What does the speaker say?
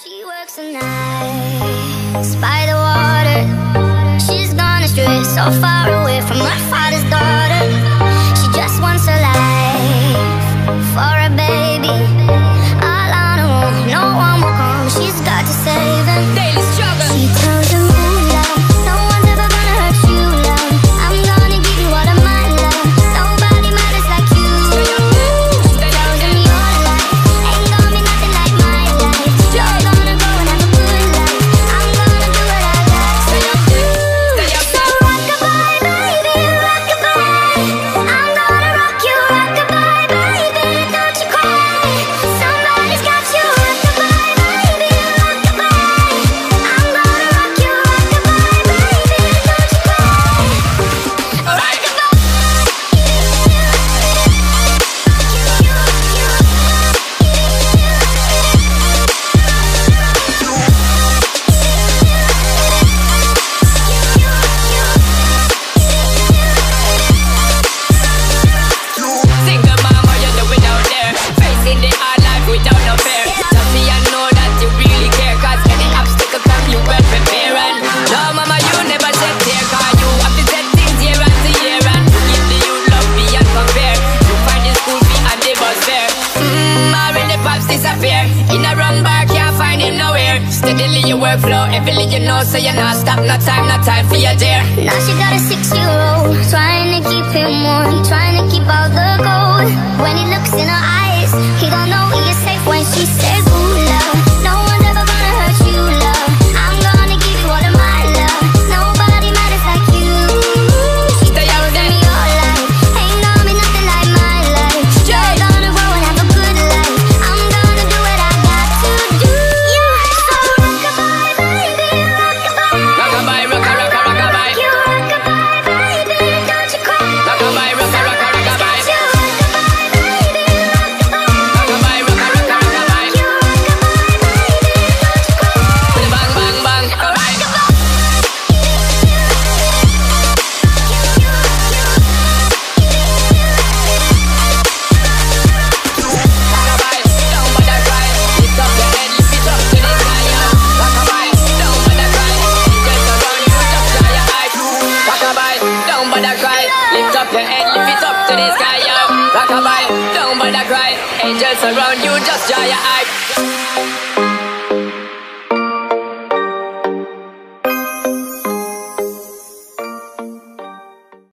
She works the nights by the water. She's gone astray, so far away from her father's daughter. She just wants a life for a baby. All on her own, no one will come. She's got to save him. Daily struggle. She tells him, ooh, love, no one's ever gonna hurt you, love. I'm gonna give you all of my love. Nobody matters like you. She tells him your life ain't gonna be nothing like my life. You're gonna go and have a good life. I'm gonna do what I like. So rockabye, baby, rockabye. I'm gonna rock you, rockabye, baby. Don't you cry. Somebody's got you, rockabye, baby, rockabye. I'm gonna rock you, rockabye, baby. Don't you cry. Rockabye. Single mom, what you doing out there? Facing the hard life without no fear. Just see I know that you really care, cause any obstacle come you well prepare. And no mama, you never said tear, cause you have to set things year after year. And you give the youth love beyond compare. You find the school fee and the bus fare. Already the pops disappear. In a wrong bar, can't find him nowhere. Steadily your workflow, everything you know, so you not stop, no time for your dear. Now she got a 6-year-old, trying to keep him warm, trying to keep all the gold. When he looks in her eyes, he don't know he is safe when she says, ooh, love, no one's ever gonna hurt you, love. I'm gonna give you all of my love. Nobody matters like you. She tells him your life ain't gonna be nothing like my life. You're gonna grow and have a good life. I'm gonna do what I got to do. So rockabye, baby, rockabye. Rockabye, rockabye. You rockabye, baby, don't you cry. Rockabye, rockabye. You rockabye, baby, rockabye. Rockabye, rockabye. You rockabye, baby, don't you cry. Bang, bang, bang. Rockabye. Rockabye, don't bother cry. Lift up your head, lift it up to the sky, yo. Rockabye, don't bother cry. Angels around you, just dry your eyes. Rockabye, don't bother cry. Lift up your head, lift it up to the sky, yo. Rockabye, don't bother cry. Angels around you, just dry your eyes.